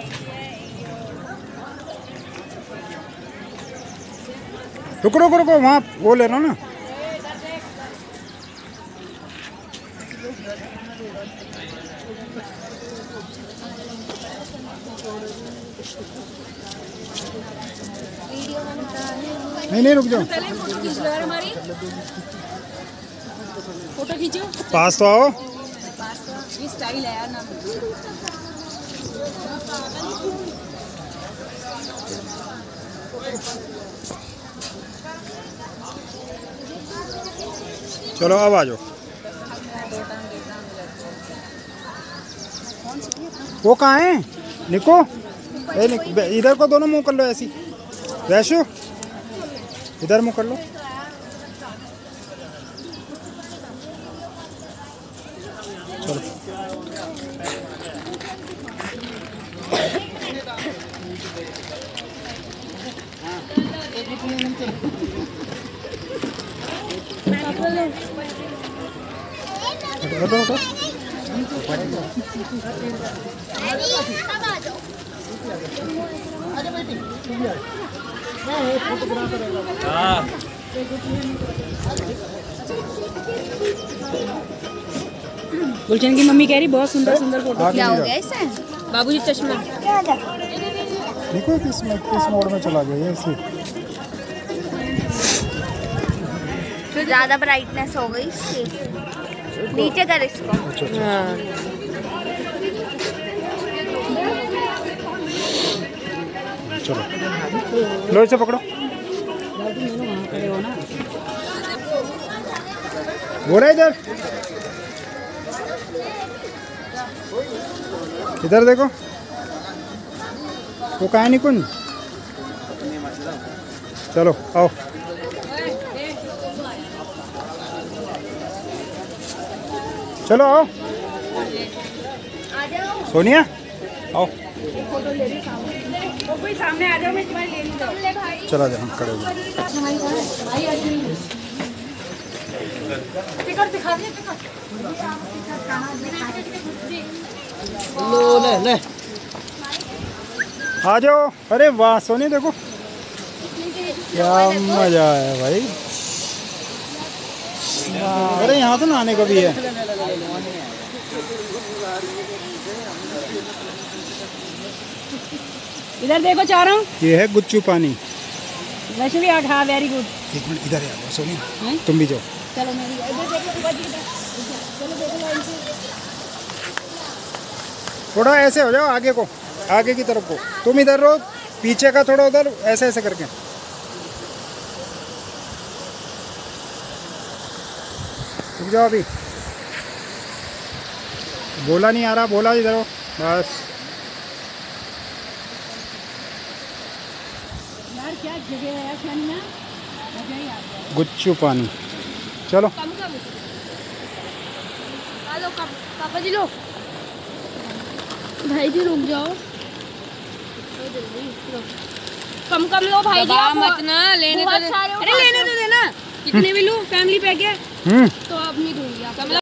रुको रुको रुको, वहाँ वो ले लो ना। नहीं नहीं, रुक जाओ, पहले फोटो खींच लो यार हमारी। फोटो खींचो, पास तो आओ। पास तो ये स्टाइल है यार ना। चलो अब आ जाओ। वो कहाँ है निको? इधर को दोनों मुंह कर लो ऐसी। वैशु इधर मुंह कर लो। चलो हटो हटो। गुलशन की मम्मी कह रही बहुत सुंदर सुंदर फोटो। क्या हो गया इसे? बाबूजी चश्मा। देखो किस मोड में चला गया ये इसे। ज्यादा ब्राइटनेस हो गई इसकी, नीचे कर इसको। हाँ। चलो लो इसे पकड़ो। वो रहा इधर, इधर देखो। वो कहाँ है निकुंज? चलो आओ। चलो आओ सोनिया, आओ। कोई सामने आ जाओ, मैं तुम्हारी ले लूंगा। चला जाओ, हम खड़े हो जाओ। ले आ जाओ। अरे वाह सोनी, देखो क्या मजा है भाई। अरे यहाँ तो नहाने को भी है। इधर देखो चारों। ये है गुच्चू पानी। वैसे भी हाँ, वेरी गुड। एक मिनट इधर आ सोनी, तुम भी जाओ। चलो मैं भी इधर देखो। चलो देखो थोड़ा ऐसे हो जाओ आगे को, आगे की तरफ को। तुम इधर रहो, पीछे का थोड़ा उधर, ऐसे ऐसे करके। रुक जाओ अभी। बोला नहीं आ रहा, बोला इधर हो बस। यार क्या जगह है शानिया, मजा ही आ गया। गुच्चू पानी। चलो हेलो पापा जी, लो भाई जी, रुक जाओ। कम कम लो भाई जी, मत ना लेने तो। अरे लेने तो देना, कितने भी लो, फैमिली पैक है तो अब नहीं दूंगी आप।